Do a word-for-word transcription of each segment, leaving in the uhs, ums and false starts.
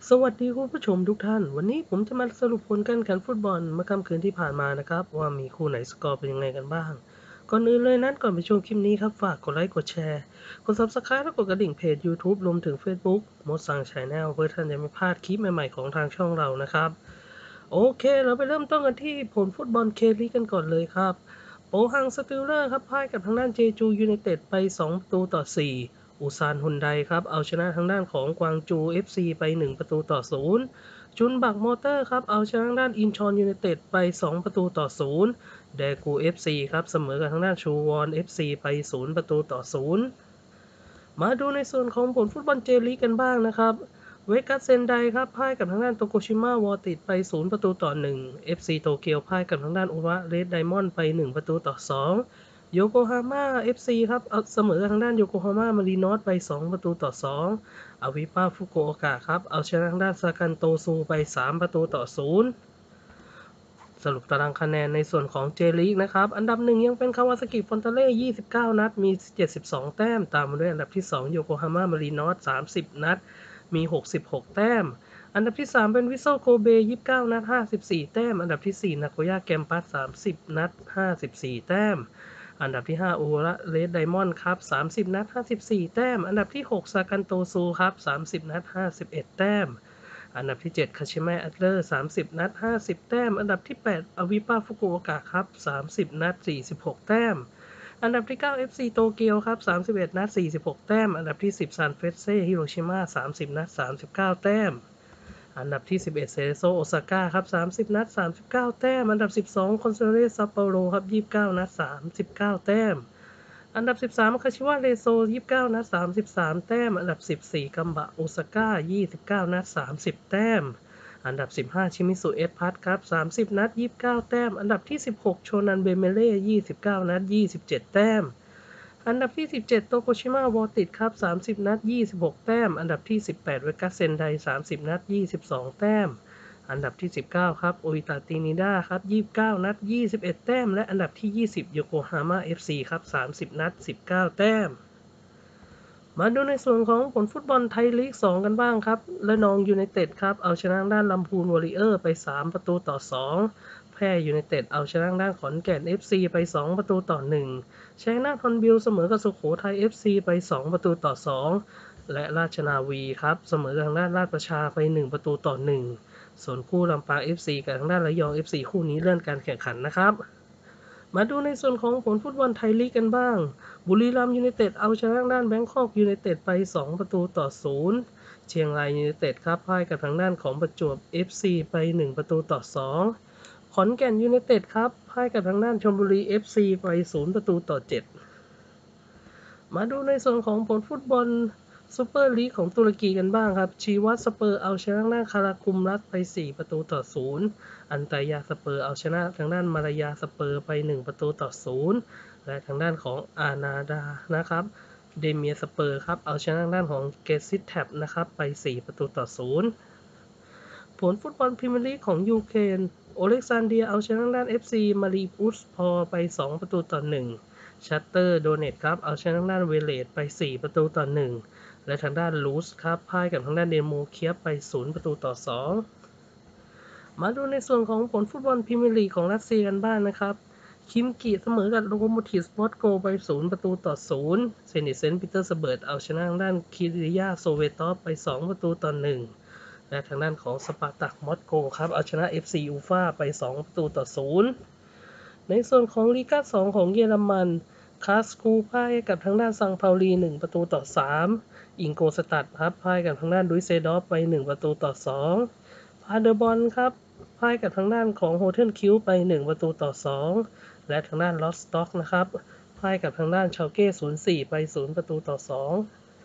สวัสดีคุณผู้ชมทุกท่าน วันนี้ผมจะมาสรุปผลการแข่งขันฟุตบอลเมื่อค่ำคืนที่ผ่านมานะครับว่ามีคู่ไหนสกอร์เป็นยังไงกันบ้าง ก่อนอื่นเลยนั้นก่อนไปชมคลิปนี้ครับฝากกดไลค์กดแชร์กด ซับสไครบ์ และกดกระดิ่งเพจ ยูทูบ รวมถึง เฟซบุ๊ก มดสั่ง แชนแนล เพื่อท่านจะไม่พลาดคลิปใหม่ๆของทางช่องเรานะครับโอเคเราไปเริ่มต้นกันที่ผลฟุตบอลเคลีกันก่อนเลยครับโปฮังสติลเลอร์ครับพ่ายกับทางด้านเจจูยูไนเต็ดไปสองประตูต่อสี่อูซานฮุนไดครับเอาชนะทางด้านของกวางจู เอฟ ซี ไปหนึ่งประตูต่อศูนย์จุนบักมอเตอร์ครับเอาชนะทางด้านอินชอนยูไนเต็ดไปสองประตูต่อศูนย์แดกู เอฟ ซี ครับเสมอกับทางด้านชูวอน เอฟ ซี ไปศูนย์ประตูต่อศูนย์มาดูในส่วนของผลฟุตบอลเจลีกกันบ้างนะครับเวกัสเซนไดครับพ่ายกับทางด้านโตโกชิมะวอติดไปศูนย์ประตูต่อหนึ่ง เอฟ ซี โตเกียวพ่ายกับทางด้านอุระเรดไดมอนด์ไปหนึ่งประตูต่อสองโยโกฮาม่า เอฟ ซี ครับเอาเสมอกับทางด้านโยโกฮาม่ามารีนอสไปสองประตูต่อสองอาวิปาฟุกุโอกะครับเอาชนะทางด้านซากันโตซูไปสามประตูต่อศูนย์สรุปตารางคะแนนในส่วนของเจลีกนะครับอันดับหนึ่งยังเป็นคาวาซากิฟอนตาเล่ยี่สิบเก้านัดมีเจ็ดสิบสองแต้มตามมาด้วยอันดับที่สองโยโกฮาม่ามารีนอสสามสิบนัดมีหกสิบหกแต้มอันดับที่สามเป็นวิโซโกเบยี่สิบเก้านัดห้าสิบสี่แต้มอันดับที่สี่นาโกย่าแกมปัสสามสิบนัดห้าสิบสี่แต้มอันดับที่ห้าโอระเรดไดมอนด์ครับสามสิบนัดห้าสิบสี่แต้มอันดับที่หกซากันโตซูครับสามสิบนัดห้าสิบเอ็ดแต้มอันดับที่เจ็ดคาชิมะแอตเลอร์สามสิบนัดห้าสิบแต้มอันดับที่แปดอวิปาฟุกุโอกะครับสามสิบนัดสี่สิบหกแต้มอันดับที่เก้า เอฟ ซี โตเกียวครับสามสิบเอ็ดนัดสี่สิบหกแต้มอันดับที่สิบซันเฟรเซ่ฮิโรชิมาสามสิบนัดสามสิบเก้าแต้มอันดับที่สิบเอ็ดเซโซโอซาก้าครับสามสิบนัดสามสิบเก้าแต้มอันดับสิบสองคอนซาเลสซัปโปโรครับยี่สิบเก้านัดสามสิบเก้าแต้มอันดับสิบสามคาชิวะเรโซยี่สิบเก้านัดสามสิบสามแต้มอันดับสิบสี่กัมบะโอซาก้ายี่สิบเก้านัดสามสิบแต้มอันดับสิบห้าชิมิสุเอสพัทครับสามสิบนัดยี่สิบเก้าแต้มอันดับที่สิบหกโชนันเบเมเล่ยี่สิบเก้านัดยี่สิบเจ็ดแต้มอันดับที่สิบเจ็ดโตโกชิมะวอติดครับสามสิบนัดยี่สิบหกแต้มอันดับที่สิบแปดเวกัสเซนไดสามสิบนัดยี่สิบสองแต้มอันดับที่สิบเก้าครับโออิตาตินิดาครับยี่สิบเก้านัดยี่สิบเอ็ดแต้มและอันดับที่ยี่สิบโยโกฮาม่า เอฟ ซี ครับสามสิบนัดสิบเก้าแต้มมาดูในส่วนของผลฟุตบอลไทยลีกสองกันบ้างครับระนองยูไนเต็ดครับเอาชนะด้านลำพูนวอริเออร์ไปสามประตูต่อสองแพร่ยูไนเต็ดเอาชนะด้านขอนแก่น เอฟ ซี ไปสองประตูต่อหนึ่งชัยนาทฮอนบิลเสมอกับสุโขทัย เอฟ ซี ไปสองประตูต่อสองและราชนาวีครับเสมอกับทางด้านราชประชาไปหนึ่งประตูต่อหนึ่งส่วนคู่ลำปาง เอฟ ซี กับทางด้านระยอง เอฟ ซี คู่นี้เลื่อนการแข่งขันนะครับมาดูในส่วนของผลฟุตบอลไทยลีกกันบ้างบุรีรัมย์ยูไนเต็ดเอาชนะด้านแบงคอกยูไนเต็ดไปสองประตูต่อศูนย์เชียงรายยูไนเต็ดครับพ่ายกับทางด้านของประจวบ เอฟ ซี ไปหนึ่งประตูต่อสองขอนแก่นยูไนเต็ดครับพ่ายกับทางด้านชลบุรี เอฟ ซี ไปศูนย์ประตูต่อเจ็ดมาดูในส่วนของผลฟุตบอลซูเปอร์ลีกของตุรกีกันบ้างครับชีวัตสเปอร์เอาชนะด้านคาราคุมรัสไปสี่ประตูต่อศูนย์อันตายาสเปอร์เอาชนะทางด้านมารายาสเปอร์ไปหนึ่งประตูต่อศูนย์และทางด้านของอานาดานะครับเดเมียสเปอร์ครับเอาชนะทางด้านของเกซิตแท็บนะครับไปสี่ประตูต่อศูนย์ผลฟุตบอลพรีเมียร์ลีกของยูเครนโอเล็กซานเดียเอาชนะด้าน เอฟ ซี มารีอุสพอไปสองประตูต่อหนึ่งชัตเตอร์โดเนตครับเอาชนะทางด้านเวเลตไปสี่ประตูต่อหนึ่งและทางด้านลูสครับพ่ายกับทางด้านเดโมเคียบไปศูนย์ประตูต่อสองมาดูในส่วนของผลฟุตบอลพรีเมียร์ลีกของรัสเซียกันบ้างนะครับคิมกิเสมอกับโลโคโมทีฟสปอร์ตโกไปศูนย์ประตูต่อศูนย์เซนิตเซนต์ปีเตอร์สเบิร์ตเอาชนะทางด้านคิริยาโซเวตอฟไปสองประตูต่อหนึ่งและทางด้านของสปาร์ตักมอสโกครับเอาชนะ เอฟ ซี อูฟ่าไปสองประตูต่อศูนย์ในส่วนของลีกาสองของเยอรมันคาสคูพ่ายกับทางด้านซังเปาลีหนึ่งประตูต่อสามอิงโกสตัดครับพ่ายกับทางด้านดุยเซดอฟไปหนึ่งประตูต่อสองพาเดอร์บอลครับพ่ายกับทางด้านของโฮเทลคิวไปหนึ่งประตูต่อสองและทางด้านลอสต็อกนะครับพ่ายกับทางด้านชาเก้ศูนย์สี่ไปศูนย์ประตูต่อสอง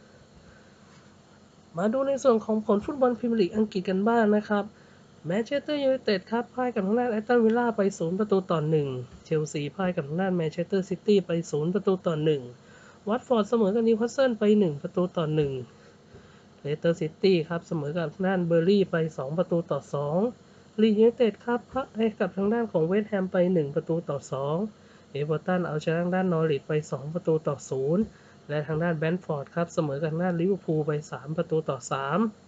มาดูในส่วนของผลฟุตบอลพรีเมียร์ลีกอังกฤษกันบ้างนะครับแมนเชสเตอร์ยูไนเต็ดครับพ่ายกับทางด้านแอตตันวิลล่าไปศูนย์ประตูต่อหนึ่งเชลซีพ่ายกับทางด้านแมนเชสเตอร์ซิตี้ไปศูนย์ประตูต่อหนึ่งวัตฟอร์ดเสมอกับนิวคาสเซิลไปหนึ่งประตูต่อหนึ่งเลสเตอร์ซิตี้ครับเสมอกับทางด้านเบอร์ลี่ไปสองประตูต่อสองลีดยูไนเต็ดครับพ่ายกับทางด้านของเวสต์แฮมไปหนึ่งประตูต่อสองเอเวอร์ตันเอาชนะทางด้านนอริทไปสองประตูต่อศูนย์และทางด้านแบรนท์ฟอร์ดครับเสมอกับทางด้านลิเวอร์พูลไปสามประตูต่อสามส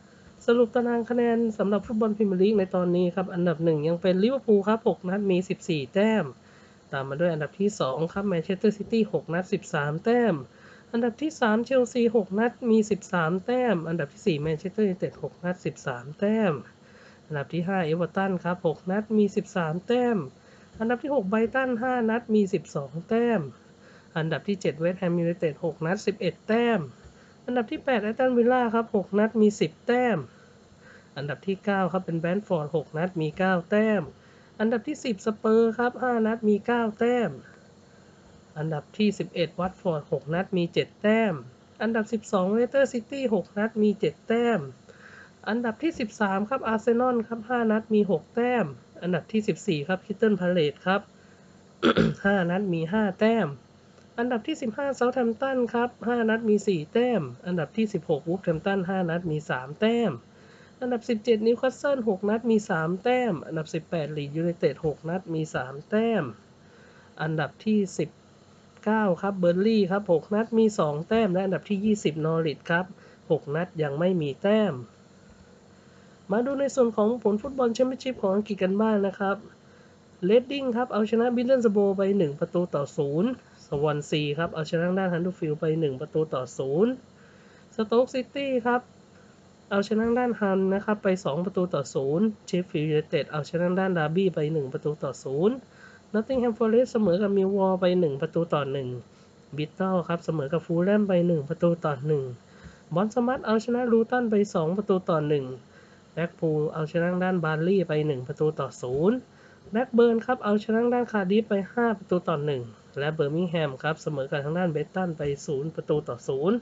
สรุปตารางคะแนนสำหรับฟุตบอลพรีเมียร์ลีกในตอนนี้ครับอันดับหนึ่งยังเป็นลิเวอร์พูลครับหกนัดมีสิบสี่แต้มตามมาด้วยอันดับที่สองครับแมนเชสเตอร์ซิตี้หกนัดสิบสามแต้มอันดับที่สามเชลซีหกนัดมีสิบสามแต้มอันดับที่สี่แมนเชสเตอร์ยูไนเต็ดหกนัดสิบสามแต้มอันดับที่ห้าเอเวอร์ตันครับหกนัดมีสิบสามแต้มอันดับที่หกไบรตันห้านัดมีสิบสองแต้มอันดับที่เจ็ดเวสต์แฮมยูไนเต็ดหกนัดสิบเอ็ดแต้มอันดับที่แปดแอสตันวิลล่าครับหกนัดมีสิบแต้มอันดับที่เก้าครับเป็นแบรนท์ฟอร์ดหกนัดมีเก้าแต้มอันดับที่สิบสเปอร์ครับห้านัดมีเก้าแต้มอันดับที่สิบเอ็ดวัตฟอร์ดหกนัดมีเจ็ดแต้มอันดับสิบสองเลสเตอร์ซิตี้หกนัดมีเจ็ดแต้มอันดับที่สิบสามครับอาร์เซนอลครับห้านัดมีหกแต้มอันดับที่สิบสี่ครับคริสตัลพาเลซครับ ห้านัดมีห้าแต้มอันดับที่สิบห้าเซาท์แฮมป์ตันครับห้านัดมีสี่แต้มอันดับที่สิบหกวูฟแฮมป์ตันห้านัดมีสามแต้มอันดับสิบเจ็ดนิวคาสเซิลหกนัดมีสามแต้มอันดับสิบแปดลีดส์ยูไนเต็ดหกนัดมีสามแต้มอันดับที่สิบเก้าครับเบอร์นลี่ครับหกนัดมีสองแต้มและอันดับที่ยี่สิบนอริทครับหกนัดยังไม่มีแต้มมาดูในส่วนของผลฟุตบอลแชมเปี้ยนชิพของอังกฤษกันบ้างนะครับเรดดิ้งครับเอาชนะบิลเลนสโบไปหนึ่งประตูต่อศูนย์สวอนซีครับเอาชนะด้านฮันดูฟิลด์ไปหนึ่งประตูต่อศูนย์สโต๊กซิตี้ครับเอาชนะด้านฮันนะครับไปสองประตูต่อศูนย์เชฟฟิลด์ยูไนเต็ดเอาชนะด้านดาร์บี้ไปหนึ่งประตูต่อศูนย์นอตติงแฮมฟอเรสต์เสมอกับมิลวอลไปหนึ่งประตูต่อหนึ่งบิทเทิลครับเสมอกับฟูลแลมไปหนึ่งประตูต่อหนึ่งบอนสมัตเอาชนะลูตันไปสองประตูต่อหนึ่งแบ็คพูลเอาชนะด้านบาร์ลี่ไปหนึ่งประตูต่อศูนย์แบล็กเบิร์นครับเอาชนะด้านคาร์ดิฟไปห้าประตูต่อหนึ่งและเบอร์มิงแฮมครับเสมอกับทางด้านเบรตันไปศูนย์ประตูต่อศูนย์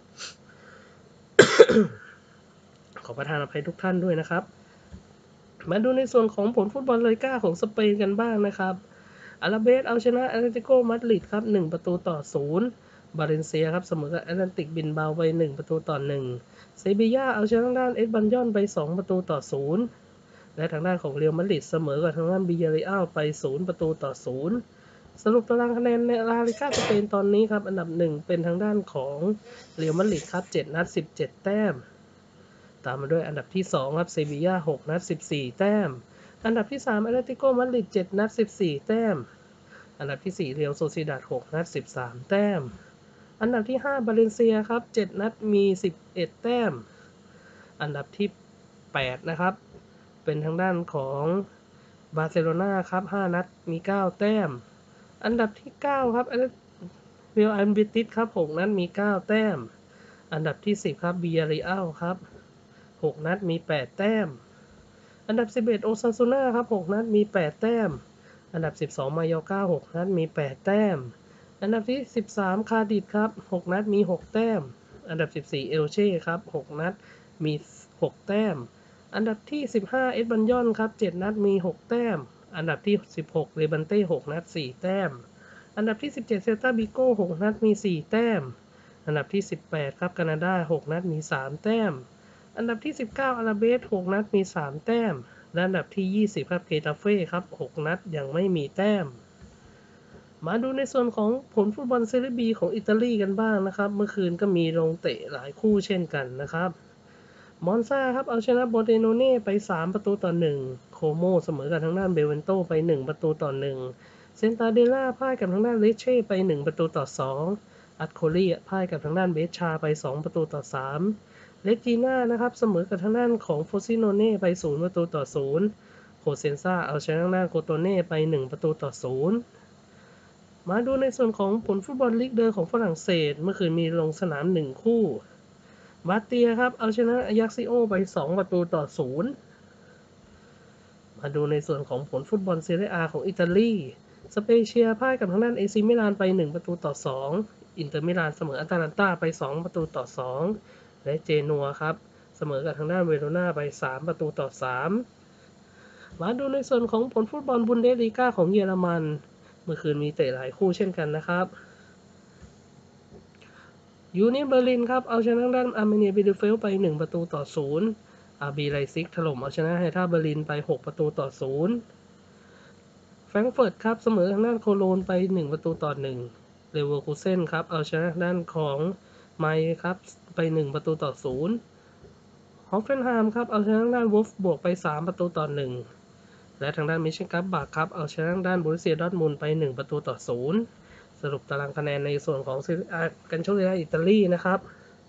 ขอประทานอภัยทุกท่านด้วยนะครับมาดูในส่วนของผลฟุตบอลลาลิก้าของสเปนกันบ้างนะครับอาราเบสเอาชนะแอตเลติโกมาดริดครับหนึ่งประตูต่อศูนย์บาเลนเซียครับเสมอกับแอตแลนติกบิลเบาไปหนึ่งประตูต่อหนึ่งเซบีย่าเอาชนะด้านเอสบันยอนไปสองประตูต่อศูนย์และทางด้านของเรอัลมาดริดเสมอกับทางด้านบิยาเรอัลไปศูนย์ประตูต่อศูนย์สรุปตารางคะแนนในลาลิก้าสเปนตอนนี้ครับอันดับหนึ่งเป็นทางด้านของเรอัลมาดริดครับเจ็ดนัดสิบเจ็ดแต้มตามมาด้วยอันดับที่สองครับเซบีย่าหกนัดสิบสี่แต้มอันดับที่สามแอตเลติโกมาดริดเจ็ดนัดสิบสี่แต้มอันดับที่สี่เรอัลโซซิดาดหกนัดสิบสามแต้มอันดับที่ห้าบาเลนเซียครับเจ็ดนัดมีสิบเอ็ดแต้มอันดับที่แปดนะครับเป็นทางด้านของบาร์เซโลนาครับห้านัดมีเก้าแต้มอันดับที่เก้าครับเรอัลเบติสครับหกนัดมีเก้าแต้มอันดับที่สิบครับบิยาเรอัลครับหกนัดมีแปดแต้มอันดับสิบเอ็ดโอซาซูน่าครับหกนัดมีแปดแต้มอันดับสิบสองมายอร์กาหกนัดมีแปดแต้มอันดับที่สิบสามคาดิฟครับหกนัดมีหกแต้มอันดับสิบสี่เอลเช่ครับหกนัดมีหกแต้มอันดับที่สิบห้าเอสบันยอนครับเจ็ดนัดมีหกแต้มอันดับที่สิบหกเลบันเต้หกนัดสี่แต้มอันดับที่สิบเจ็ดเซลตาบิโก้หกนัดมีสี่แต้มอันดับที่สิบแปดครับแคนาดาหกนัดมีสามแต้มอันดับที่สิบเก้าอาราเบสหกนัดมีสามแต้มและอันดับที่ยี่สิบครับเกตาเฟ่ครับหกนัดยังไม่มีแต้มมาดูในส่วนของผลฟุตบอลเซเรียบีของอิตาลีกันบ้างนะครับเมื่อคืนก็มีลงเตะหลายคู่เช่นกันนะครับมอนซาครับเอาชนะโบเดโนเน่ไปสามประตูต่อหนึ่งโคโมเสมอกับทางด้านเบเวนโตไปหนึ่งประตูต่อหนึ่งเซนตาเดล่าพ่ายกับทางด้านเลเช่ไปหนึ่งประตูต่อสองอัตโคลีพ่ายกับทางด้านเบชชาไปสองประตูต่อสามเลจีน่านะครับเสมอกับทางด้านของโฟซิโนเน่ไปศูนย์ประตูต่อศูนย์โคเซนซาเอาชนะทางด้านโคโตเน่ไปหนึ่งประตูต่อศูนย์มาดูในส่วนของผลฟุตบอลลีกเดอร์ของฝรั่งเศสเมื่อคืนมีลงสนามหนึ่งคู่บาเตียครับเอาชนะอายักซิโอไปสองประตูต่อศูนย์มาดูในส่วนของผลฟุตบอลเซเรียอาของอิตาลีสเปเชียพ่ายกับทางด้านเอซิมิลานไปหนึ่งประตูต่อสองอินเตอร์มิลานเสมออาตาลันตาไปสองประตูต่อสองและเจนัวครับเสมอกับทางด้านเวโรนาไปสามประตูต่อสามมาดูในส่วนของผลฟุตบอลบุนเดสลีกาของเยอรมันเมื่อคืนมีเตะหลายคู่เช่นกันนะครับยูเนียนเบอร์ลินครับเอาชนะด้านอาร์เมเนียบิลเฟลไปหนึ่งประตูต่อศูนย์อาร์บีไลซิกถล่มเอาชนะไฮท่าเบอร์ลินไปหกประตูต่อศูนย์แฟรงก์เฟิร์ตครับเสมอทางด้านโคโลนไปหนึ่งประตูต่อหนึ่งเลเวอร์คูเซ่นครับเอาชนะด้านของไมค์ครับไปหนึ่งประตูต่อศูนย์ฮอฟเฟนไฮม์ครับเอาชนะทางด้านวูฟบวกไปสามประตูต่อหนึ่งและทางด้านมิเชนกับบากครับเอาชนะทางด้านบรูเซียดอร์ทมุนด์ไปหนึ่งประตูต่อศูนย์สรุปตารางคะแนนในส่วนของซีเรียกันโชเลียอิตาลีนะครับ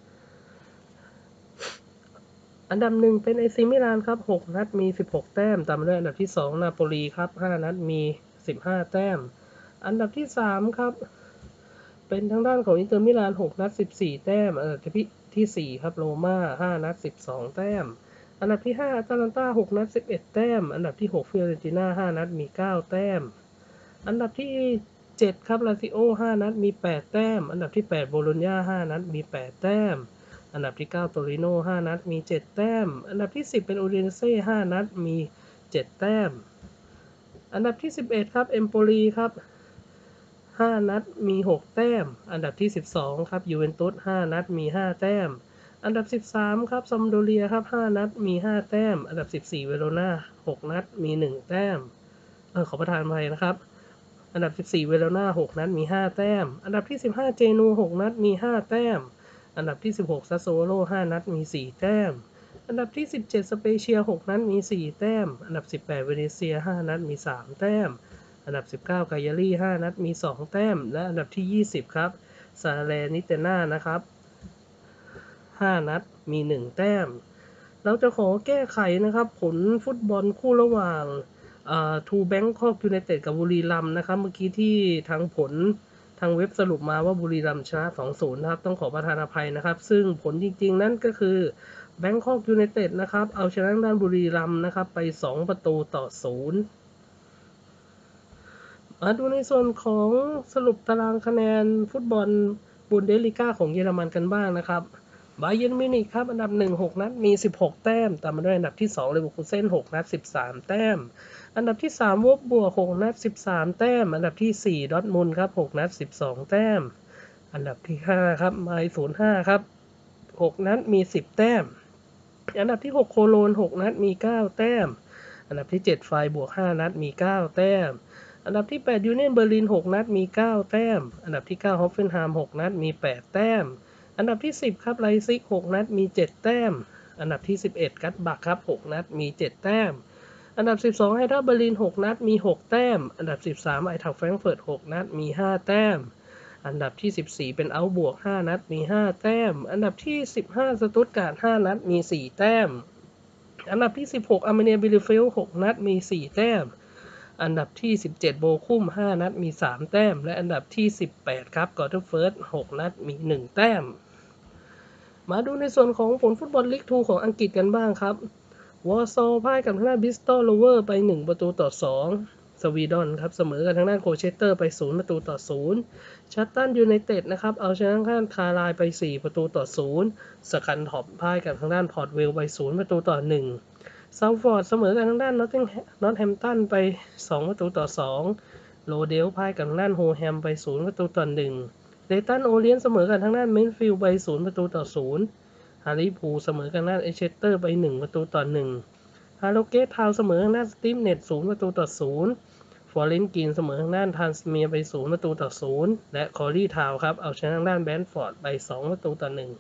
อันดับหนึ่งเป็นเอซีมิลานครับหกนัดมีสิบหกแต้มตามมาด้วยอันดับที่สองนาโปลีครับห้านัดมีสิบห้าแต้มอันดับที่สามครับเป็นทางด้านของอินเตอร์มิลานหกนัดสิบสี่แต้มอันดับที่ที่สี่ครับโรม่าห้านัดสิบสองแต้มอันดับที่ห้าอาตาลันตาหกนัดสิบเอ็ดแต้มอันดับที่หกฟิโอเรนติน่าห้านัดมีเก้าแต้มอันดับที่เจ็ดครับลาซิโอห้านัดมีแปดแต้มอันดับที่แปดโบโลญญาห้านัดมีแปดแต้มอันดับที่เก้าโตริโน่ห้านัดมีเจ็ดแต้มอันดับที่สิบเป็นอูดินเซ่ห้านัดมีเจ็ดแต้มอันดับที่สิบเอ็ดครับเอมโปลีครับห้านัดมีหกแต้มอันดับที่สิบสองครับยูเวนตุสห้านัดมีห้าแต้มอันดับสิบสามครับซัมโดเรียครับห้านัดมีห้าแต้มอันดับสิบสี่เวโรนาหกนัดมีหนึ่งแต้มเออขอประทานอภัยนะครับอันดับสิบสี่เวโรนาหกนัดมีห้าแต้มอันดับที่สิบห้าเจนูหกนัดมีห้าแต้มอันดับที่สิบหกซัสโซโลห้านัดมีสี่แต้มอันดับที่สิบเจ็ดสเปเชียหกนัดมีสี่แต้มอันดับสิบแปดเวเนเซียห้านัดมีสามแต้มอันดับสิบเก้ากายารี่ห้านัดมีสองแต้มและอันดับที่ยี่สิบครับซาเลนิเตน่านะครับห้านัดมีหนึ่งแต้มเราจะขอแก้ไขนะครับผลฟุตบอลคู่ระหว่างทูแบงคอกยูไนเต็ดกับบุรีรัมย์นะครับเมื่อกี้ที่ทางผลทางเว็บสรุปมาว่าบุรีรัมย์ชนะ สองศูนย์ นะครับต้องขอประทานอภัยนะครับซึ่งผลจริงๆนั่นก็คือแบงคอกยูไนเต็ดนะครับเอาชนะด้านบุรีรัมย์นะครับไปสองประตูต่อศูนย์มาดูในส่วนของสรุปตารางคะแนนฟุตบอลบุนเดสลิก้าของเยอรมันกันบ้างนะครับบาเยิร์นมิวนิกครับอันดับหนึ่ง หกนัดมีสิบหกแต้มตามมาด้วยอันดับที่สองเลเวอร์คูเซ่นหกนัดสิบสามแต้มอันดับที่สามวอล์ฟบวกหกนัดสิบสามแต้มอันดับที่สี่ดอร์ทมุนด์ครับหกนัดสิบสองแต้มอันดับที่ห้าครับไมล์ศูนย์ห้าครับหกนัดมีสิบแต้มอันดับที่หกโคโลนหกนัดมีเก้าแต้มอันดับที่เจ็ดไฟบวกห้านัดมีเก้าแต้มอันดับที่แปดยูเนียนเบอร์ลินหกนัดมีเก้าแต้มอันดับที่เก้าฮอฟเฟนไฮม์หกนัดมีแปดแต้มอันดับที่สิบครับไลซิกหกนัดมีเจ็ดแต้มอันดับที่สิบเอ็ดกัตบักครับหกนัดมีเจ็ดแต้มอันดับสิบสองไฮท่าเบอร์ลินหกนัดมีหกแต้มอันดับสิบสามไอทักแฟรงก์เฟิร์ตหกนัดมีห้าแต้มอันดับที่สิบสี่เป็นเอาท์บวกห้านัดมีห้าแต้มอันดับที่สิบห้าสตุตการ์ดห้านัดมีสี่แต้มอันดับที่สิบหกอาร์เมเนียบิลเฟลหกนัดมีสี่แต้มอันดับที่สิบเจ็ดโบคุมห้านัดมีสามแต้มและอันดับที่สิบแปดครับกอร์เทอร์เฟิร์สหกนัดมีหนึ่งแต้มมาดูในส่วนของผลฟุตบอลลีกทูของอังกฤษกันบ้างครับวอร์ซอพ่ายกับทางด้านบริสตอลโรเวอร์ไปหนึ่งประตูต่อสองสวีดอนครับเสมอกับทางด้านโคเชสเตอร์ไปศูนย์ประตูต่อศูนย์ชัตตันยูไนเต็ดนะครับเอาชนะทางด้านคาร์ไลน์ไปสี่ประตูต่อศูนย์สกันท็อปพ่ายกับทางด้านพอร์ตเวลไปศูนย์ประตูต่อหนึ่งเซาท์ฟอร์ดเสมอกับทางด้านนอตติงนอตแฮมตันไปสองประตูต่อสองโรเดลพ่ายกับทางด้านโฮแฮมไปศูนย์ประตูต่อหนึ่งเลตันโอเลียนเสมอกับทางด้านเมนฟิลด์ไปศูนย์ประตูต่อศูนย์ฮาริพูเสมอกับทางด้านเอเชสเตอร์ไปหนึ่งประตูต่อหนึ่งฮาโลเกตทาวเสมอทางด้านสตีฟเน็ตศูนย์ประตูต่อศูนย์ฟอร์เรนกินเสมอทางด้านทรานสเมียไปศูนย์ประตูต่อศูนย์และคอรีทาวครับเอาชนะทางด้านแบนฟอร์ดไปสองประตูต่อหนึ่ง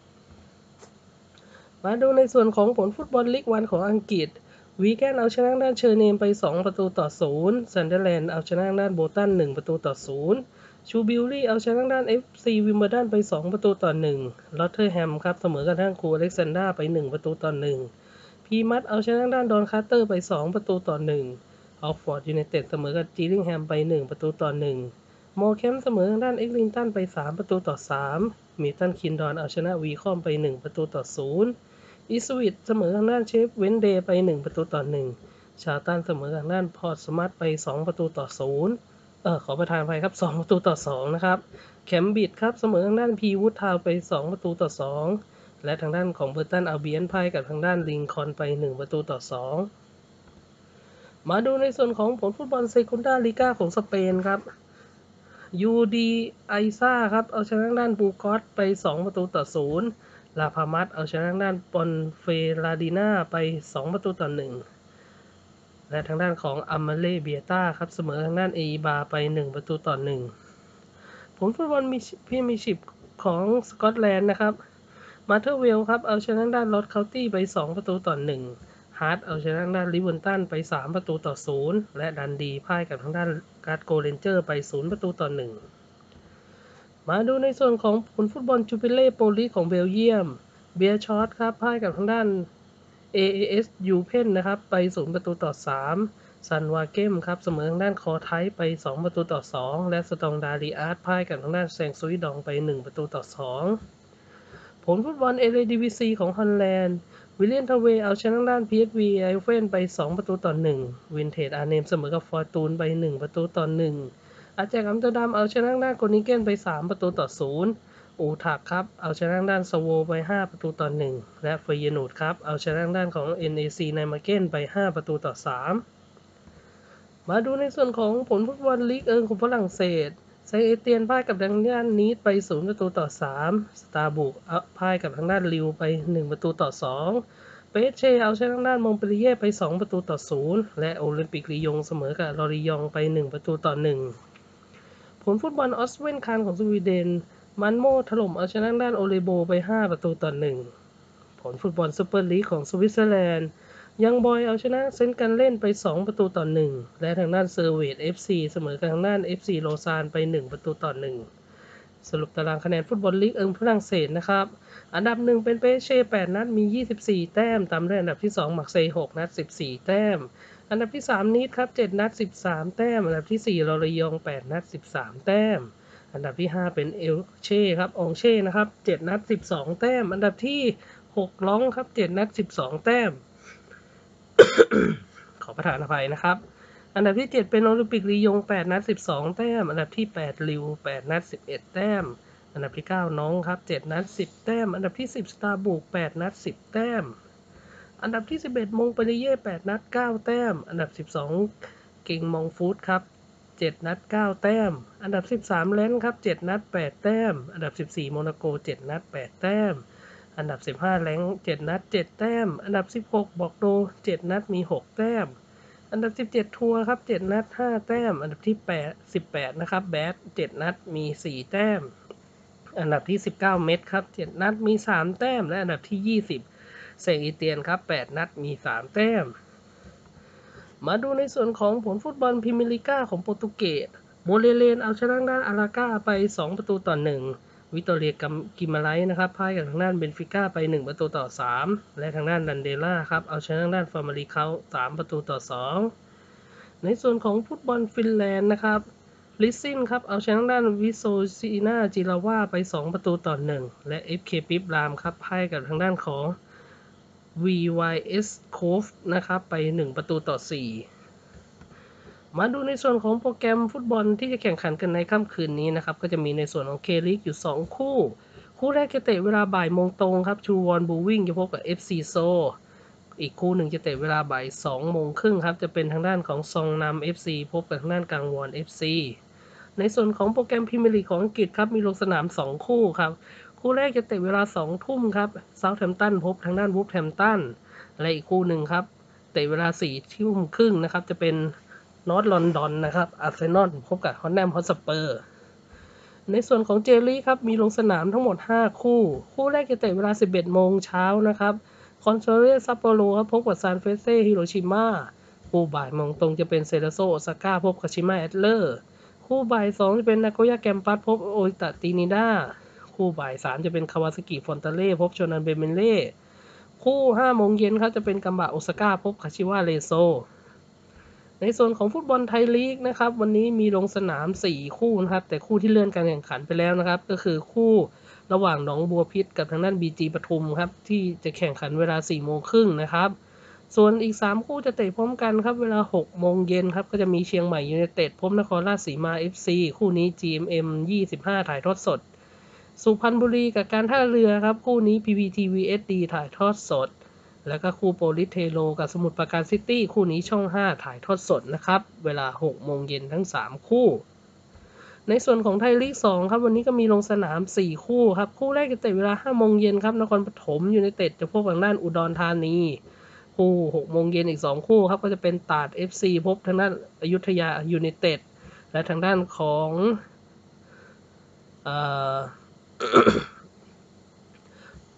มาดูในส่วนของผลฟุตบอลลีกวันของอังกฤษวีแกนเอาชนะด้านเชอร์เนมไปสองประตูต่อศูนย์ซันเดอร์แลนด์เอาชนะด้านโบตันหนึ่งประตูต่อศูนย์ชูบิลลี่เอาชนะด้าน เอฟ ซี วิมเบิลดันไปสองประตูต่อหนึ่งลอตเทอร์แฮมครับเสมอกับทางครูอเล็กซานดราไปหนึ่งประตูต่อหนึ่งพีมัตเอาชนะด้านดอนคาร์เตอร์ไปสองประตูต่อหนึ่งออกฟอร์ดยูไนเต็ดเสมอกับจีริงแฮมไปหนึ่งประตูต่อหนึ่งมอร์แคมเสมอทางด้านเอ็กลิงตันไปสามประตูต่อสามมิลตันคินดอนเอาชนะวีคอมไปหนึ่งประตูต่อศูนย์อีสวิตเสมอทางด้านเชฟเวนเดย์ไปหนึ่งประตูต่อหนึ่งชาตันเสมอทางด้านพอร์ตสมาร์ทไปสองประตูต่อศูนย์เออขอประทานอภัยครับสองประตูต่อสองนะครับแคมบิดครับเสมอทางด้านพีวูดทาวไปสองประตูต่อสองและทางด้านของเบอร์ตันอัลเบียนพ่ายกับทางด้านลิงคอล์นไปหนึ่งประตูต่อสองมาดูในส่วนของผลฟุตบอลเซคันดาลิก้าของสเปนครับยูดีไอซ่าครับเอาชนะด้านบูกอสไปสองประตูต่อศูนย์ลาพามัสเอาชนะด้านปอนเฟลาดิน่าไปสองประตูต่อหนึ่งและทางด้านของอัมมาเลเบียต้าครับเสมอทางด้านเอีบาไปหนึ่งประตูต่อหนึ่งผลฟุตบอลมีพรีเมียร์ชิพของสกอตแลนด์นะครับมาเธอร์เวลครับเอาชนะด้านลอตเคานตี้ไปสองประตูต่อหนึ่งฮาร์ตเอาชนะด้านลิเวอร์ตันไปสามประตูต่อศูนย์และดันดีพ่ายกับทางด้านการ์ดโกเรนเจอร์ไปศูนย์ประตูต่อหนึ่งมาดูในส่วนของผลฟุตบอลจูปิเล่โปลีกของเบลเยียมเบียร์ชอตครับพ่ายกับทางด้าน เอ เอ เอส ยูเพนนะครับไปศูนย์ประตูต่อสามซันวาเกมครับเสมอทางด้านคอไทไปสองประตูต่อสองและสตองดาริอาร์ตพ่ายกับทางด้านแซงซุยดองไปหนึ่งประตูต่อสองผลฟุตบอลเอเลดีวีซีของฮอลแลนด์วิลเลียนทาเวเอาชนะด้าน พี เอส วี ไอเฟนไปสองประตูต่อหนึ่งวินเทจอาร์เนมเสมอกับฟอร์ตูนไปหนึ่งประตูต่อหนึ่งอาแจกอัมสเตอร์ดัมเอาชนะด้านโกนิเกนไปสามประตูต่อศูนย์อูทักครับเอาชนะด้านสโวไปห้าประตูต่อหนึ่งและเฟยนูดครับเอาชนะด้านของ เอ็น เอ ซี ไนมาเกนไปห้าประตูต่อสามมาดูในส่วนของผลฟุตบอลลีกเอิงของฝรั่งเศสไซเอเตียนพ่ายกับทางด้านนีดไปศูนย์ประตูต่อสามสตาร์บุกพ่ายกับทางด้านลิวไปหนึ่งประตูต่อสองเปเช่เอาชนะทางด้านมงเปลีเย่ไปสองประตูต่อศูนย์และโอลิมปิกลียงเสมอกับลอริยองไปหนึ่งประตูต่อหนึ่งผลฟุตบอลออสเวนคานของสวีเดนมันโมถล่มเอาชนะด้านโอเลโบไปห้าประตูต่อหนึ่งผลฟุตบอลซูเปอร์ลีกของสวิตเซอร์แลนด์ยังบอยเอาชนะเซนต์กันเล่นไปสองประตูต่อหนึ่งและทางด้านเซอร์เวต เอฟ ซี เสมอกับทางด้าน เอฟ ซี โลซานไปหนึ่งประตูต่อหนึ่งสรุปตารางคะแนนฟุตบอลลีกเอิงฝรั่งเศสนะครับอันดับหนึ่งเป็นเปเช่แปดนัดมียี่สิบสี่แต้มตามด้วยอันดับที่สองมักเซย์หกนัดสิบสี่แต้มอันดับที่สามนีดครับเจ็ดนัดสิบสามแต้มอันดับที่สี่ลอริยองแปดนัดสิบสามแต้มอันดับที่ห้าเป็นเอลเช่ครับองเช่นะครับเจ็ดนัดสิบสองแต้มอันดับที่หกล้องครับเจ็ดนัดสิบสองแต้ม ขอประทานอภัยนะครับอันดับที่เจ็ดเป็นโอลิมปิกลียงแปดนัดสิบสองแต้มอันดับที่แปดลิวแปดนัดสิบเอ็ดแต้มอันดับที่เก้าน้องครับเจ็ดนัดสิบแต้มอันดับที่สิบสตาร์บุกแปดนัดสิบแต้มอันดับที่สิบเอ็ดมงเปริเย่แปดนัดเก้าแต้มอันดับสิบสองเก่งมองฟูดครับเจ็ดนัดเก้าแต้มอันดับสิบสามเลนครับเจ็ดนัดแปดแต้มอันดับสิบสี่โมนาโกเจ็ดนัดแปดแต้มอันดับสิบห้าแรงเจ็ดนัดเจ็ดแต้มอันดับสิบหกบอกโดเจ็ดนัดมีหกแต้มอันดับสิบเจ็ดทัวร์ครับเจ็ดนัดห้าแต้มอันดับที่แปด สิบแปดนะครับแบดเจ็ดนัดมีสี่แต้มอันดับที่สิบเก้าเมตรครับเจ็ดนัดมีสามแต้มและอันดับที่ยี่สิบเซงอีเตียนครับแปดนัดมีสามแต้มมาดูในส่วนของผลฟุตบอลพรีเมียร์ลีกของโปรตุเกสโมเรเลนเอาชนะด้านอาราก้าไปสองประตูต่อหนึ่งวิตอเรียกิมาไลนะครับพ่ายกับทางด้านเบนฟิก้าไปหนึ่งประตูต่อสามและทางด้านดันเดล่าครับเอาชนะทางด้านฟอร์มาลีเขาสามประตูต่อสองในส่วนของฟุตบอลฟินแลนด์นะครับลิซินครับเอาชนะทางด้านวิโซซีนาจิราวาไปสองประตูต่อหนึ่งและ เอฟ เค ปิบรามครับพ่ายกับทางด้านของ วี วาย เอส Cove นะครับไปหนึ่งประตูต่อสี่มาดูในส่วนของโปรแกรมฟุตบอลที่จะแข่งขันกันในค่ำคืนนี้นะครับก็จะมีในส่วนของเคลีกอยู่สองคู่คู่แรกจะเตะเวลาบ่ายโมงตรงครับชูวอนบูวิ่งจะพบกับ เอฟ ซี โซอีกคู่หนึ่งจะเตะเวลาบ่ายสองโมงครึ่งครับจะเป็นทางด้านของซองนำ เอฟ ซี พบกับทางด้านกังวอน เอฟ ซี ในส่วนของโปรแกรมพรีเมียร์ลีกของอังกฤษครับมีลงสนามสองคู่ครับคู่แรกจะเตะเวลาสองทุ่มครับเซาท์แฮมป์ตันพบทางด้านวูฟแฮมป์ตันและอีกคู่หนึ่งครับเตะเวลาสี่ทุ่มครึ่งนะครับจะเป็นนอร์ทลอนดอนนะครับอาร์เซนอลพบกับฮอตแนมฮอตสเปอร์ในส่วนของเจลลี่ครับมีลงสนามทั้งหมดห้าคู่คู่แรกจะเตะเวลาสิบเอ็ดโมงเช้านะครับคอนโซเรียซัปโปโรครับพบกับซานเฟเซ่ฮิโรชิมาคู่บ่ายโมงตรงจะเป็นเซราโซโอซาก้าพบกับชิมาแอตเลอร์คู่บ่ายสองจะเป็นนาโกย่าแกมปัสพบโออิตะตินิดาคู่บ่ายสามจะเป็นคาวาซากิฟอนตาเล่พบโชนันเบเมเล่คู่ห้าโมงเย็นครับจะเป็นกัมบะโอซาก้าพบคาชิวะเรโซในส่วนของฟุตบอลไทยลีกนะครับวันนี้มีลงสนามสี่คู่นะครับแต่คู่ที่เลื่อนการแข่งขันไปแล้วนะครับก็คือคู่ระหว่างหนองบัวพิตรกับทางด้าน บี จี ปทุมครับที่จะแข่งขันเวลาสี่โมงครึ่งนะครับส่วนอีกสามคู่จะเตะพร้อมกันครับเวลาหกโมงเย็นครับก็จะมีเชียงใหม่ยูไนเต็ดพบนครราชสีมา เอฟ ซี คู่นี้ จี เอ็ม เอ็ม ยี่สิบห้าถ่ายทอดสดสุพรรณบุรีกับการท่าเรือครับคู่นี้ พี พี ที วี เอส ดี ถ่ายทอดสดแล้วก็คู่โปลิสเทโรกับสมุทรปราการซิตี้คู่นี้ช่องห้าถ่ายทอดสดนะครับเวลาหกโมงเย็นทั้งสามคู่ในส่วนของไทยลีกสองครับวันนี้ก็มีลงสนามสี่คู่ครับคู่แรกจะเตะเวลาห้าโมงเย็นครับนครปฐมยูไนเต็ดจะพบกับด้านอุดรธานีคู่หกโมงเย็นอีกสองคู่ครับก็จะเป็นตราด เอฟ ซี พบทางด้านอยุธยายูไนเต็ดและทางด้านของเอ่อ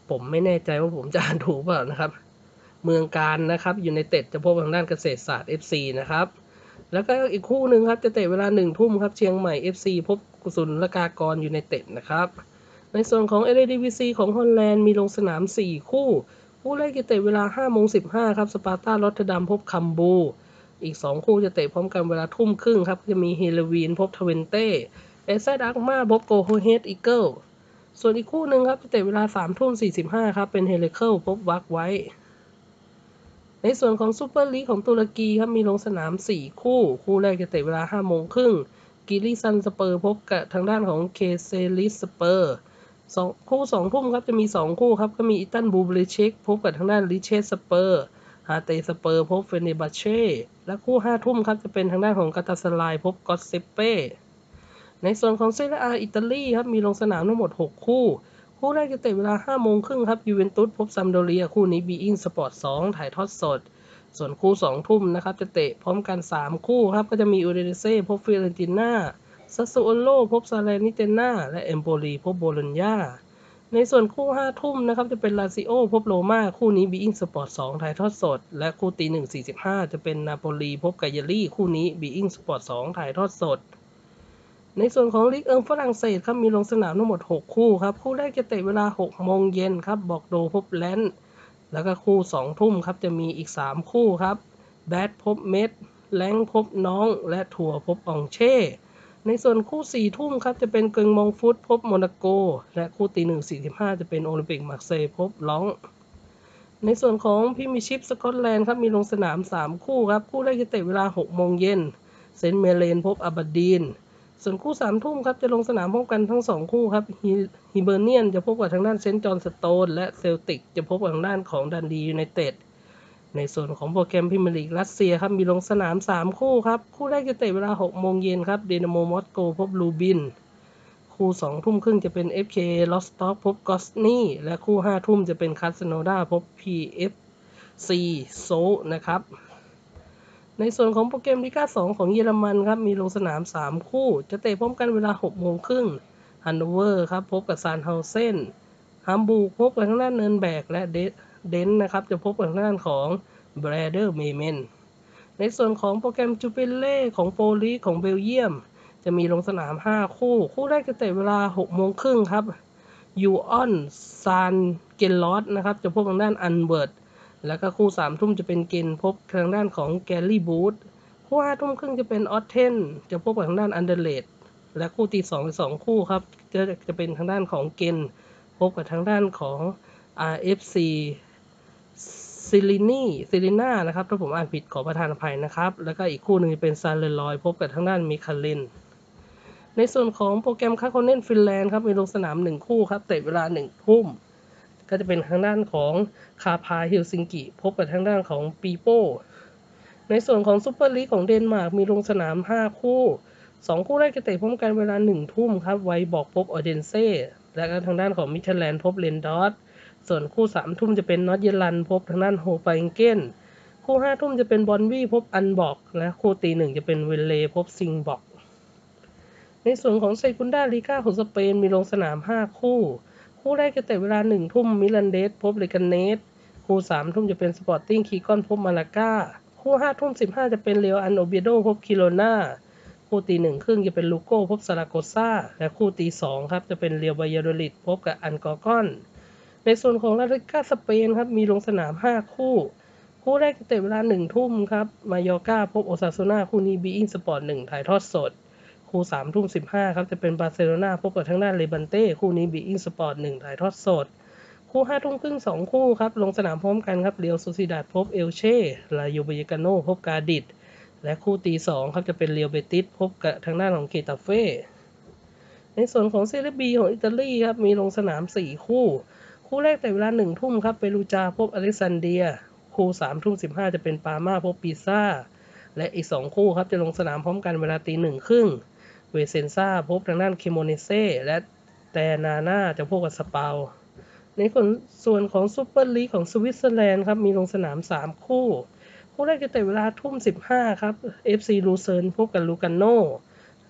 ผมไม่แน่ใจว่าผมจะอ่านถูกเปล่านะครับเมืองการนะครับยูไนเต็ดจะพบทางด้านเกษตรศาสตร์ เอฟ ซี นะครับแล้วก็อีกคู่หนึ่งครับจะเตะเวลาหนึ่งทุ่มครับเชียงใหม่ เอฟ ซี พบศุลกากรยูไนเต็ดนะครับในส่วนของ เอ เอ ดี วี ซี ของฮอลแลนด์มีลงสนามสี่คู่คู่แรกจะเตะเวลาห้าโมงสิบห้าครับสปาร์ตารอตเทอร์ดัมพบคัมบูอีกสองคู่จะเตะพร้อมกันเวลาทุ่มครึ่งครับจะมีเฮเลวีนพบทเวนเต้เอซดักมาพบโกโฮเฮดอีเกิลส่วนอีกคู่หนึ่งครับจะเตะเวลาสามทุ่มสี่สิบห้าครับเป็นเฮเลเคิลพบวักไว้ในส่วนของซูเปอร์ลีกของตุรกีครับมีลงสนามสี่คู่คู่แรกจะเตะเวลาห้าโมงครึ่งกิริซันสเปอร์พบกับทางด้านของเคเซลิสสเปอร์สองคู่สองทุ่มครับจะมีสองคู่ครับก็มีอิตันบูบริเชกพบกับทางด้านลิเชสสเปอร์ฮาเตสเปอร์พบเฟเนบาเช่และคู่ห้าทุ่มครับจะเป็นทางด้านของกาตาสลายพบกอสเซเป้ในส่วนของเซเรียอาอิตาลีครับมีลงสนามทั้งหมดหกคู่คู่แรกจะเตะเวลาห้าโมงครึ่งครับยูเวนตุสพบซัมโดเรียคู่นี้บีอิงสปอร์ตสองถ่ายทอดสดส่วนคู่สองทุ่มนะครับจะเตะพร้อมกันสามคู่ครับก็จะมีอูเดเนเซ่พบฟิเรนติน่าซัสซูโอโลพบซาเลนิเตน่าและเอมโปลีพบโบโลญญาในส่วนคู่ห้าทุ่มนะครับจะเป็นลาซิโอพบโรม่าคู่นี้บีอิงสปอร์ตสองถ่ายทอดสดและคู่ตีหนึ่งสี่สิบห้าจะเป็นนาโปลีพบกายารี่คู่นี้บีอิงสปอร์ตสองถ่ายทอดสดในส่วนของลีกเอิงฝรั่งเศสครับมีลงสนามทั้งหมดหกคู่ครับคู่แรกจะเตะเวลาหกโมงเย็นครับบอกโดพบแลนด์แล้วก็คู่สองทุ่มครับจะมีอีกสามคู่ครับแบดพบเมดแลงพบน้องและทัวพบอองเช่ในส่วนคู่สี่ทุ่มครับจะเป็นเกิงมองฟุตพบโมนาโกและคู่ตีหนึ่งสี่สิบห้าจะเป็นโอลิมปิกมาร์เซย์พบลองในส่วนของพรีเมียร์ชิพสกอตแลนด์ครับมีลงสนามสามคู่ครับคู่แรกจะเตะเวลาหกโมงเย็นเซนต์เมเลนพบอาบาดีนส่วนคู่สามทุ่มครับจะลงสนามพร้อมกันทั้งสองคู่ครับฮิเบอร์เนียนจะพบกับทางด้านเซนต์จอห์นสโตนและเซลติกจะพบกับทางด้านของดันดียูไนเต็ดในส่วนของโปรแกรมพรีเมียร์ลีกรัสเซียครับมีลงสนามสามคู่ครับคู่แรกจะเตะเวลาหกโมงเย็นครับเดนาโมมอสโกพบลูบินคู่สองทุ่มครึ่งจะเป็น เอฟ เค ลอสต็อกพบกอสนีและคู่ห้าทุ่มจะเป็นคาสโนดาพบ พี เอฟ ซี โซนะครับในส่วนของโปรแกรมลีกาสองของเยอรมันครับมีลงสนามสามคู่จะเตะพร้อมกันเวลาหกโมงครึ่งฮันโนเวอร์ครับพบกับซานเฮาเซนฮัมบูร์กพบกับทางด้านเนิร์นแบกและเดนนะครับจะพบกับทางด้านของแบรเดอร์เมเมนในส่วนของโปรแกรมจูเปเล่ของโปลีของเบลเยียมจะมีลงสนามห้าคู่คู่แรกจะเตะเวลาหกโมงครึ่งครับยูออนซานเกลลอสนะครับจะพบทางด้านอันเบิร์ตแล้วก็คู่สามทุ่มจะเป็นเกนพบทางด้านของแกลลี่บูธคู่ห้าทุ่มครึ่งจะเป็นออตเทนจะพบกับทางด้านอันเดอร์เลดและคู่ตีสองสองคู่ครับจะจะเป็นทางด้านของเกนพบกับทางด้านของ อาร์ เอฟ ซี ซิลินีซิลิน่านะครับถ้าผมอ่านผิดขอประทานอภัยนะครับแล้วก็อีกคู่หนึ่งเป็นซาเลลอยพบกับทางด้านมิคาลินในส่วนของโปรแกรมคาโคเนนฟินแลนด์ครับมีลงสนามหนึ่งคู่ครับเตะเวลาหนึ่งทุ่มก็จะเป็นทางด้านของคาพาเฮลซิงกิพบกับทางด้านของปีโป้ในส่วนของซุปเปอร์ลีกของเดนมาร์กมีลงสนามห้าคู่สองคู่แรกจะเตะพร้อมกันเวลาหนึ่งทุ่มครับไวบอกพบออเดนเซ่และก็ทางด้านของมิเชลแลนด์พบเลนดอสส่วนคู่สามทุ่มจะเป็นนอตเยลันพบทางด้านโฮไฟเกนคู่ห้าทุ่มจะเป็นบอนวี่พบอันบอกและคู่ตีหนึ่งจะเป็นเวเลพบซิงบอกในส่วนของเซกุนดาลีกาของสเปนมีลงสนามห้าคู่คู่แรกจะเตะเวลาหนึ่งทุ่มมิลันเดสพบเลกาเนสคู่สามทุ่มจะเป็นสปอร์ติ้งคีกอนพบมาลากาคู่ห้าทุ่มสิบห้าจะเป็นเรียวอันโอเบียโดพบคิโรนาคู่ตีหนึ่งครึ่งจะเป็นลูโก้พบซาราโกซาและคู่ตีสองครับจะเป็นเรียวบายาโดลิดพบกับอันกอร์กอนในส่วนของลาลิกาสเปนครับมีลงสนามห้าคู่คู่แรกจะเตะเวลาหนึ่งทุ่มครับมายอร์กาพบโอซาซูนาคู่นี้บีอิงสปอร์ตหนึ่งถ่ายทอดสดคู่สามทุ่มสิบห้าครับจะเป็นบาร์เซโลนาพบกับทางด้านเลบันเต้คู่นี้บีอิงสปอร์ตหนึ่งถ่ายทอดสดคู่ห้าทุ่มครึ่งสองคู่ครับลงสนามพร้อมกันครับเรียวโซซิดาดพบเอลเช่ลาโยเบยกาโนพบกาดิดและคู่ตีสองครับจะเป็นเรียวเบติสพบกับทางด้านของเกตาเฟ่ในส่วนของเซเรียบีของอิตาลีครับมีลงสนามสี่คู่คู่แรกแต่เวลาหนึ่งทุ่มครับเปรูจาพบอเล็กซานเดียคู่สามทุ่มสิบห้าจะเป็นปาม่าพบปิซ่าและอีกสองคู่ครับจะลงสนามพร้อมกันเวลาตีหนึ่งครึ่งเวเซนซ่าพบทางด้านเคโมเนเซ่และแตนาน่าจะพบกับสเปาในส่วนของซูเปอร์ลีกของสวิตเซอร์แลนด์ครับมีลงสนามสามคู่คู่แรกจะเตะเวลาทุ่มสิบห้าครับ เอฟ ซี ลูเซิร์นพบกับลูกาโนและ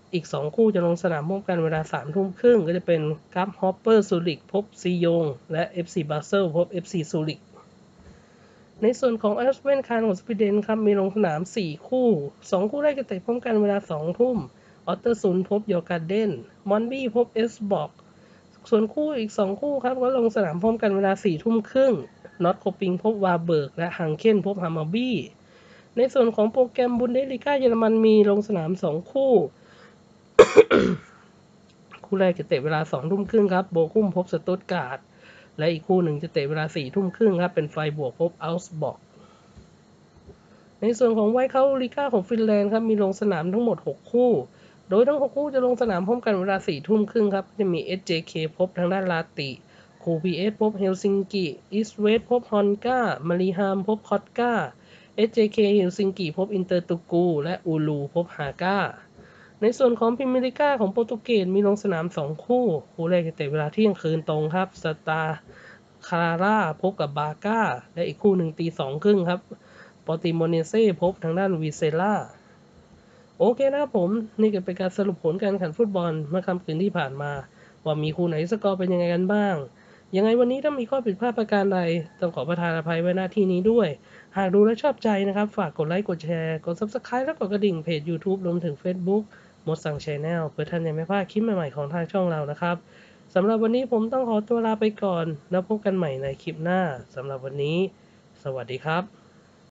อีกสองคู่จะลงสนามพบกันเวลาสามทุ่มครึ่งก็จะเป็นกราฟฮอปเปอร์ซูริกพบซียงและ เอฟ ซี บาเซลพบ เอฟ ซี ซูริกในส่วนของ เอส เวน คานของสวีเดนครับมีลงสนามสี่คู่สองคู่แรกจะเตะพร้อมกันเวลาสองทุ่มออตเตอร์ซุนพบยอร์การ์เดนมอนบี้พบเอสบอกส่วนคู่อีกสองคู่ครับก็ลงสนามพร้อมกันเวลาสี่ทุ่มครึ่งนอตโคปิงพบวาเบิร์กและฮังเคนพบฮามาบี้ในส่วนของโปรแกรมบุนเดสลีกาเยอรมันมีลงสนามสองคู่ คู่แรกจะเตะเวลาสองทุ่มครึ่งครับโบคุมพบสตุตการ์ดและอีกคู่หนึ่งจะเตะเวลาสี่ทุ่มครึ่งครับเป็นไฟบวกพบอัลส์บอกในส่วนของไวท์เคาท์ลีกาของฟินแลนด์ครับมีลงสนามทั้งหมดหกคู่โดยทั้งหกคู่จะลงสนามพร้อมกันเวลาสี่ทุ่มครึ่งครับจะมี เอส เจ เค พบทางด้านลาติคู พี เอส พบเฮลซิงกิอีสต์เวสพบฮอนก้ามาริฮามพบคอตกา เอส เจ เค เฮลซิงกิพบอินเตอร์ตูกูและอูลูพบฮาก้าในส่วนของพรีเมียร์ลีกาของโปรตุเกสมีลงสนามสองคู่คู่แรกจะเตะเวลาเที่ยงคืนตรงครับสตาร์คาราร่าพบกับบาก้าและอีกคู่หนึ่งตีสองครึ่งครับปอติโมเนเซ่พบทางด้านวิเซล่าโอเคนะครับผมนี่ก็เป็นการสรุปผลการแข่งขันฟุตบอลเมื่อค่ำคืนที่ผ่านมาว่ามีคู่ไหนสกอร์เป็นยังไงกันบ้างยังไงวันนี้ถ้ามีข้อผิดพลาดประการใดต้องขอประทานอภัยไว้ณที่นี้ด้วยหากดูและชอบใจนะครับฝากกดไลค์กดแชร์กด ซับสไครบ์ และกดกระดิ่งเพจ YouTube รวมถึง Facebook มดสั่ง Channel เพื่อท่านจะไม่พลาดคลิปใหม่ๆของทางช่องเรานะครับสำหรับวันนี้ผมต้องขอตัวลาไปก่อนแล้วพบกันใหม่ในคลิปหน้าสำหรับวันนี้สวัสดีครับ